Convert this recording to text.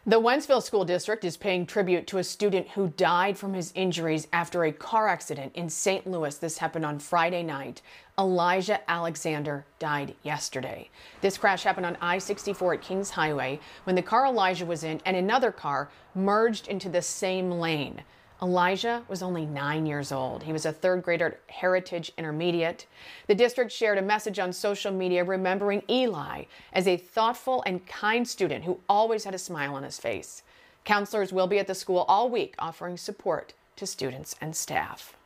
The Wentzville School District is paying tribute to a student who died from his injuries after a car accident in St. Louis. This happened on Friday night. Elijah Alexander died yesterday. This crash happened on I-64 at Kings Highway when the car Elijah was in and another car merged into the same lane. Elijah was only 9 years old. He was a third grader at Heritage Intermediate. The district shared a message on social media remembering Eli as a thoughtful and kind student who always had a smile on his face. Counselors will be at the school all week offering support to students and staff.